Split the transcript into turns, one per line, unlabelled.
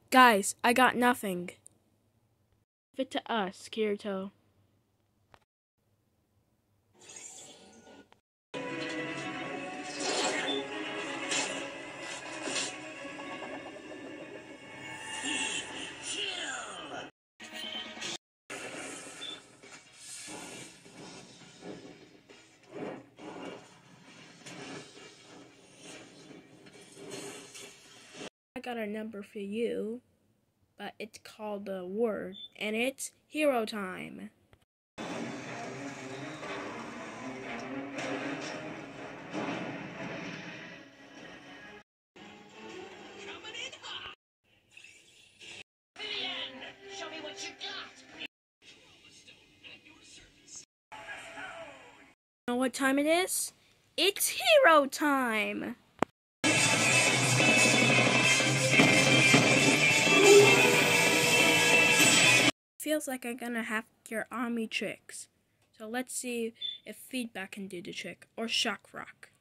Guys, I got nothing. Give it to us, Kirito. I got a number for you, but it's called a word, and it's hero time.
Show me what you got.
You know what time it is? It's hero time! Feels like I'm gonna have your army tricks. So let's see if Feedback can do the trick, or Shock Rock.